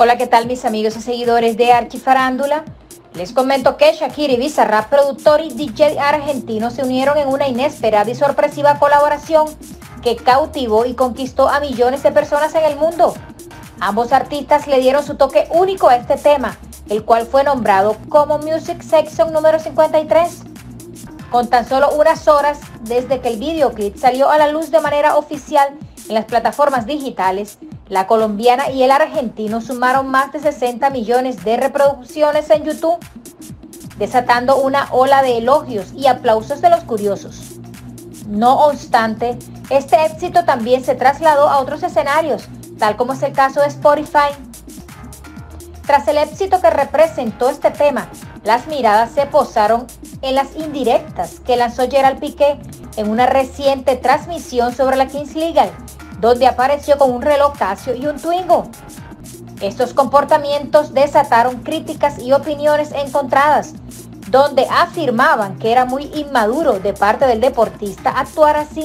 Hola, ¿qué tal mis amigos y seguidores de Archifarándula? Les comento que Shakira y Bizarrap, productor y DJ argentino, se unieron en una inesperada y sorpresiva colaboración que cautivó y conquistó a millones de personas en el mundo. Ambos artistas le dieron su toque único a este tema, el cual fue nombrado como Music Section número 53. Con tan solo unas horas desde que el videoclip salió a la luz de manera oficial en las plataformas digitales, la colombiana y el argentino sumaron más de 60 millones de reproducciones en YouTube, desatando una ola de elogios y aplausos de los curiosos. No obstante, este éxito también se trasladó a otros escenarios, tal como es el caso de Spotify. Tras el éxito que representó este tema, las miradas se posaron en las indirectas que lanzó Gerald Piqué en una reciente transmisión sobre la Kings Legal, donde apareció con un reloj Casio y un Twingo. Estos comportamientos desataron críticas y opiniones encontradas, donde afirmaban que era muy inmaduro de parte del deportista actuar así.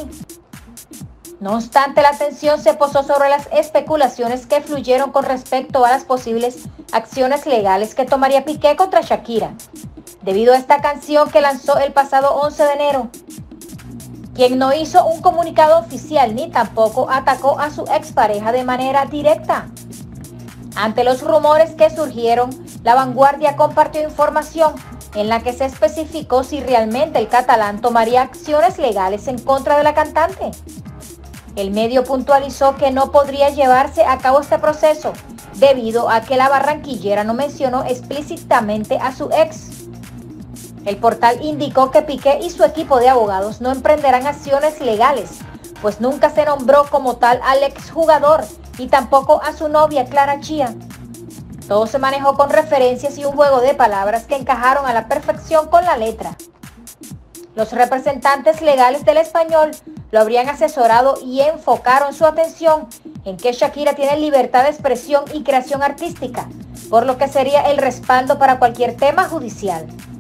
No obstante, la atención se posó sobre las especulaciones que fluyeron con respecto a las posibles acciones legales que tomaría Piqué contra Shakira, debido a esta canción que lanzó el pasado 11 de enero. Quien no hizo un comunicado oficial ni tampoco atacó a su expareja de manera directa. Ante los rumores que surgieron, La Vanguardia compartió información en la que se especificó si realmente el catalán tomaría acciones legales en contra de la cantante. El medio puntualizó que no podría llevarse a cabo este proceso debido a que la barranquillera no mencionó explícitamente a su ex. El portal indicó que Piqué y su equipo de abogados no emprenderán acciones legales, pues nunca se nombró como tal al exjugador y tampoco a su novia Clara Chía. Todo se manejó con referencias y un juego de palabras que encajaron a la perfección con la letra. Los representantes legales del español lo habrían asesorado y enfocaron su atención en que Shakira tiene libertad de expresión y creación artística, por lo que sería el respaldo para cualquier tema judicial.